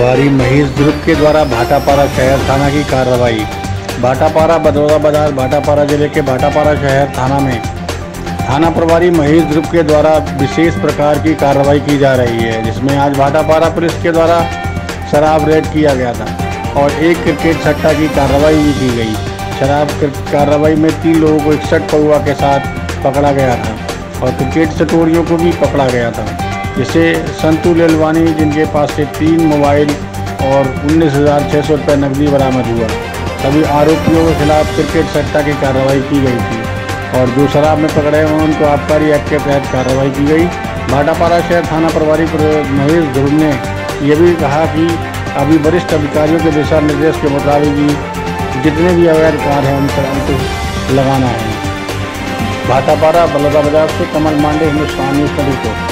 प्रभारी महेश ध्रुव के द्वारा भाटापारा शहर थाना की कार्रवाई। भाटापारा बदौदा बाजार भाटापारा जिले के भाटापारा शहर थाना में थाना प्रभारी महेश ध्रुव के द्वारा विशेष प्रकार की कार्रवाई की जा रही है, जिसमें आज भाटापारा पुलिस के द्वारा शराब रेड किया गया था और एक क्रिकेट सट्टा की कार्रवाई भी की गई। शराब कार्रवाई में 3 लोगों को 61 पौवा के साथ पकड़ा गया था और क्रिकेट सटोरियों को भी पकड़ा गया था, जिसे संतू लेलवानी जिनके पास से 3 मोबाइल और 19,600 रुपये नकदी बरामद हुआ। सभी आरोपियों के खिलाफ क्रिकेट सट्टा की कार्रवाई की गई थी और जो शराब में पकड़े हैं उनको आबकारी एक्ट के तहत कार्रवाई की गई। भाटापारा शहर थाना प्रभारी महेश ध्रुव ने यह भी कहा कि अभी वरिष्ठ अधिकारियों के दिशा निर्देश के मुताबिक ही जितने भी अवैध कार्य हैं उन पर अंकुश लगाना है। भाटापारा बदौदा बाजार से कमल मांडे, हिंदुस्तान न्यूज़ का रिपोर्ट।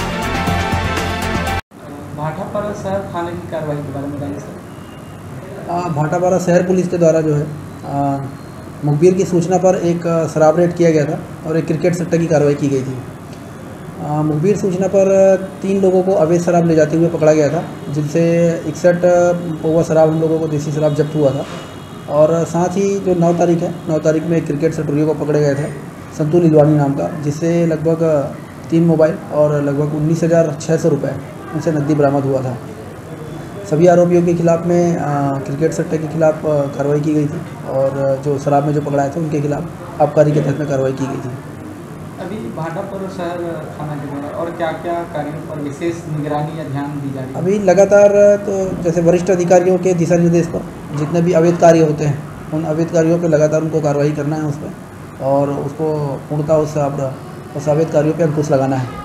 भाटापारा शहर थाने की कार्रवाई के बारे में बताइए सर। भाटापारा शहर पुलिस के द्वारा जो है मुखबिर की सूचना पर एक शराब रेड किया गया था और एक क्रिकेट सट्टा की कार्रवाई की गई थी। मुखबिर सूचना पर 3 लोगों को अवैध शराब ले जाते हुए पकड़ा गया था, जिनसे 61 पौवा शराब हम लोगों को देसी शराब जब्त हुआ था और साथ ही जो 9 तारीख है 9 तारीख में एक क्रिकेट सटोरियों को पकड़े गए थे संतू लीलवानी नाम का, जिससे लगभग 3 मोबाइल और लगभग 19,600 रुपये उनसे नकदी बरामद हुआ था। सभी आरोपियों के खिलाफ में क्रिकेट सट्टे के खिलाफ कार्रवाई की गई थी और जो शराब में जो पकड़ाए थे उनके खिलाफ आबकारी के तहत में कार्रवाई की गई थी। अभी भाटापारा शहर थाना के द्वारा और क्या क्या कार्यों पर विशेष निगरानी या ध्यान दी जा रही है? अभी लगातार तो जैसे वरिष्ठ अधिकारियों के दिशा निर्देश पर जितने भी अवैध कार्य होते हैं उन अवैध कार्यों पर लगातार उनको कार्रवाई करना है उस पर और उसको पूर्णतः उस अवैध कार्यों पर अंकुश लगाना है।